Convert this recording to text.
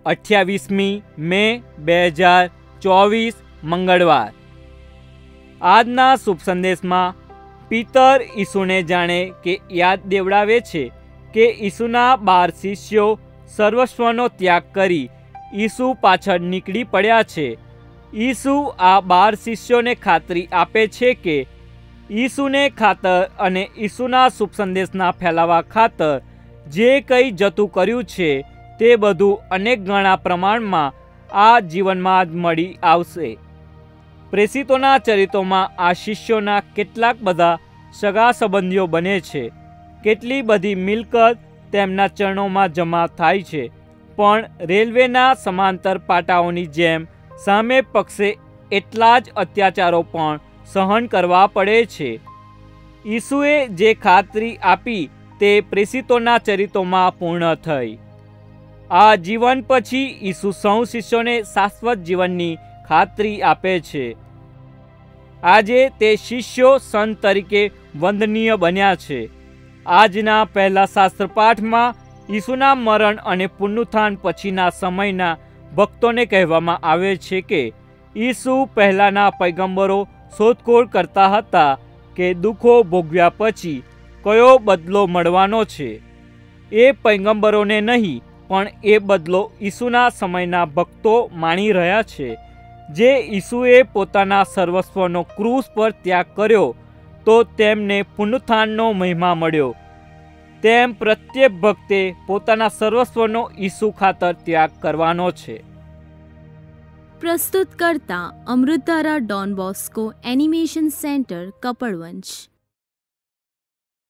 28મી મે 2024 મંગળવાર। આજના શુભ સંદેશમાં પીતર ઈસુને જાણે કે યાદ દેવડાવે છે કે ઈસુના 12 શિષ્યો સર્વસ્વનો ત્યાગ કરી ઈસુ પાછળ નીકળી પડ્યા છે। ઈસુ આ 12 શિષ્યોને ખાતરી આપે છે કે ઈસુને ખાતર અને ઈસુના શુભ સંદેશના ફેલાવા ખાતર જે કંઈ જતું કર્યું છે તે બધું અનેક ગણા પ્રમાણમાં આ જીવનમાં જ મળી આવશે। પ્રેષિતોના ચરિત્રોમાં આ શિષ્યોના કેટલાક બધા સગા સંબંધીઓ બને છે। કેટલી બધી મિલકત તેમના ચરણોમાં જમા થાય છે, પણ રેલવેના સમાંતર પાટાઓની જેમ સામે પક્ષે એટલા જ અત્યાચારો પણ સહન કરવા પડે છે। ઈસુએ જે ખાતરી આપી તે પ્રેષિતોના ચરિત્રોમાં પૂર્ણ થઈ। આ જીવન પછી ઈસુ સૌ શિષ્યોને શાશ્વત જીવનની ખાતરી આપે છે। આજે તે શિષ્યો સંત તરીકે વંદનીય બન્યા છે। આજના પહેલા શાસ્ત્રપાઠમાં ઈસુના મરણ અને પુનરુત્થાન પછીના સમયના ભક્તોને કહેવામાં આવે છે કે ઈસુ પહેલાંના પૈગંબરો શોધખોળ કરતા હતા કે દુઃખો ભોગવ્યા પછી કયો બદલો મળવાનો છે। એ પૈગંબરોને નહીં, પણ એ બદલો ઈસુના સમયના ભક્તો માણી રહ્યા છે। જે ઈસુએ પોતાના સર્વસ્વનો ક્રૂસ પર ત્યાગ કર્યો તો તેમને પુનરુત્થાનનો મહિમા મળ્યો, તેમ પ્રત્યેક ભક્તે પોતાના સર્વસ્વનો ઈસુ ખાતર ત્યાગ કરવાનો છે। પ્રસ્તુત કરતા Amritdhara Don Bosco animation centre Kapadvanj.